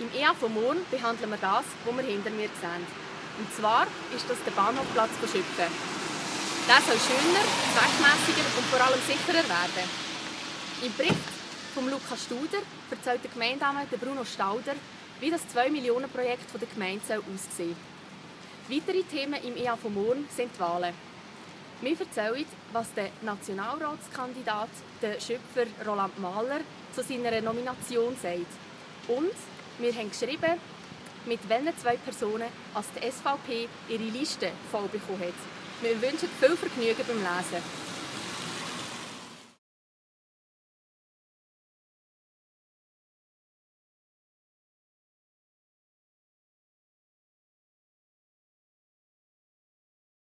Im EA von morgen behandeln wir das, was wir hinter mir sehen. Und zwar ist das der Bahnhofplatz von Schüpfen. Der soll schöner, zweckmässiger und vor allem sicherer werden. Im Bericht von Lukas Studer erzählt der Gemeindeamt Bruno Stauder, wie das 2-Millionen-Projekt der Gemeinde aussehen soll. Weitere Themen im EA von morgen sind die Wahlen. Wir erzählen, was der Nationalratskandidat, der Schöpfer Roland Mahler, zu seiner Nomination sagt. Und wir haben geschrieben, mit welchen 2 Personen als die SVP ihre Liste voll bekommen hat. Wir wünschen viel Vergnügen beim Lesen.